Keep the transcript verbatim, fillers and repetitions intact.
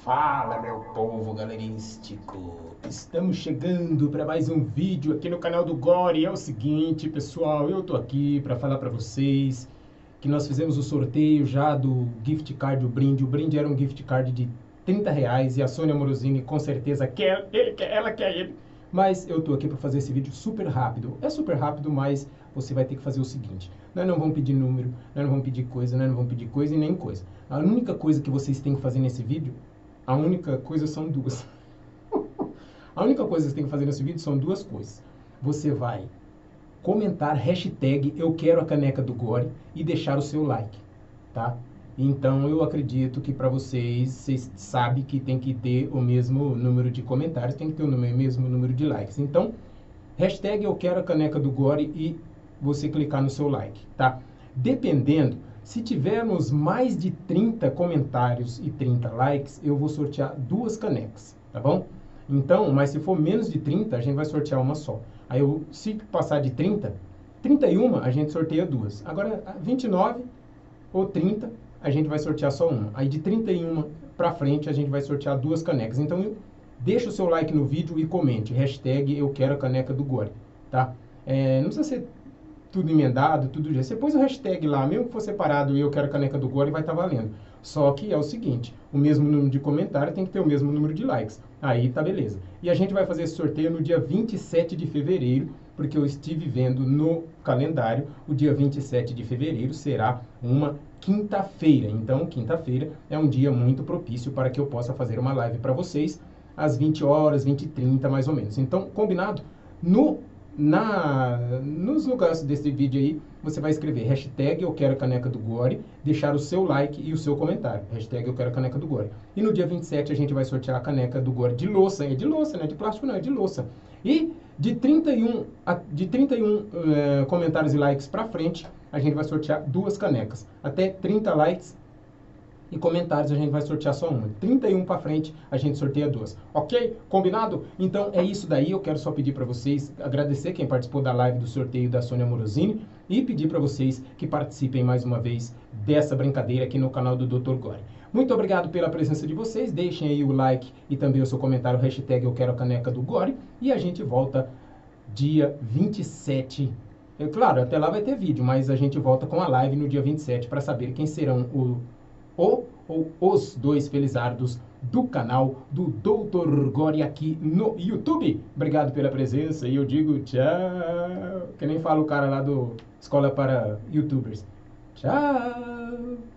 Fala, meu povo galerístico! Estamos chegando para mais um vídeo aqui no canal do Gore. É o seguinte, pessoal, eu tô aqui para falar para vocês que nós fizemos o sorteio já do gift card, o brinde. O brinde era um gift card de trinta reais e a Sônia Morosini com certeza quer, ele quer, ela quer ele. Mas eu tô aqui para fazer esse vídeo super rápido. É super rápido, mas você vai ter que fazer o seguinte. Nós não vamos pedir número, nós não vamos pedir coisa, nós não vamos pedir coisa e nem coisa. A única coisa que vocês têm que fazer nesse vídeo, a única coisa são duas. A única coisa que você tem que fazer nesse vídeo são duas coisas. Você vai comentar hashtag eu quero a caneca do Gore e deixar o seu like, tá? Então eu acredito que para vocês, vocês sabem que tem que ter o mesmo número de comentários, tem que ter o mesmo número de likes. Então, hashtag eu quero a caneca do Gore e você clicar no seu like, tá? Dependendo, se tivermos mais de trinta comentários e trinta likes, eu vou sortear duas canecas, tá bom? Então, mas se for menos de trinta, a gente vai sortear uma só. Aí, eu, se passar de trinta, trinta e um, a gente sorteia duas. Agora, vinte e nove ou trinta, a gente vai sortear só uma. Aí, de trinta e um para frente, a gente vai sortear duas canecas. Então, deixa o seu like no vídeo e comente. Hashtag eu quero a caneca do Gore, tá? É, não precisa ser tudo emendado, tudo já. Você pôs o hashtag lá, mesmo que for separado e eu quero a caneca do Gore, vai estar valendo. Só que é o seguinte, o mesmo número de comentários tem que ter o mesmo número de likes. Aí tá beleza. E a gente vai fazer esse sorteio no dia vinte e sete de fevereiro, porque eu estive vendo no calendário, o dia vinte e sete de fevereiro será uma quinta-feira. Então, quinta-feira é um dia muito propício para que eu possa fazer uma live para vocês, às vinte horas, vinte e trinta mais ou menos. Então, combinado? No Na, nos lugares desse vídeo aí, você vai escrever hashtag eu quero a caneca do Gore, deixar o seu like e o seu comentário. Hashtag eu quero a caneca do Gore. E no dia vinte e sete a gente vai sortear a caneca do Gore de louça. É de louça, não é de plástico não, é de louça. E de trinta e um, de trinta e um eh, comentários e likes pra frente, a gente vai sortear duas canecas. Até trinta likes e comentários a gente vai sortear só uma. trinta e um para frente a gente sorteia duas. Ok? Combinado? Então é isso daí. Eu quero só pedir para vocês, agradecer quem participou da live do sorteio da Sônia Morosini e pedir para vocês que participem mais uma vez dessa brincadeira aqui no canal do doutor Gore. Muito obrigado pela presença de vocês. Deixem aí o like e também o seu comentário, hashtag eu quero a caneca do Gore. E a gente volta dia vinte e sete. É claro, até lá vai ter vídeo, mas a gente volta com a live no dia vinte e sete para saber quem serão o O ou os dois felizardos do canal do doutor Gore aqui no YouTube. Obrigado pela presença e eu digo tchau. Que nem fala o cara lá do Escola para YouTubers. Tchau.